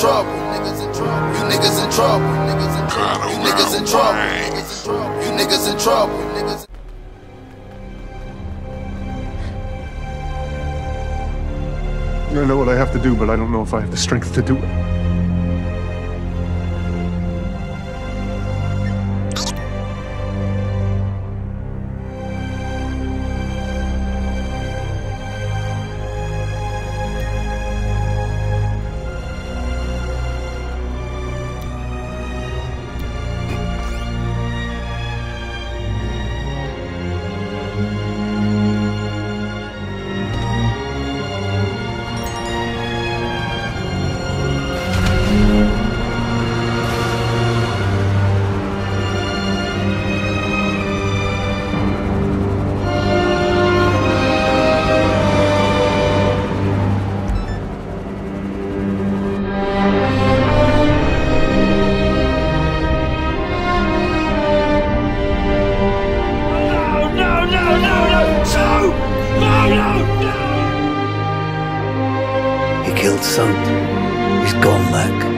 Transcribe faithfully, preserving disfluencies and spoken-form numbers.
trouble. Niggas in trouble. You niggas in trouble. Niggas in trouble. You niggas in trouble. You niggas in trouble. Niggas. I know what I have to do, but I don't know if I have the strength to do it. He killed son. He's gone back.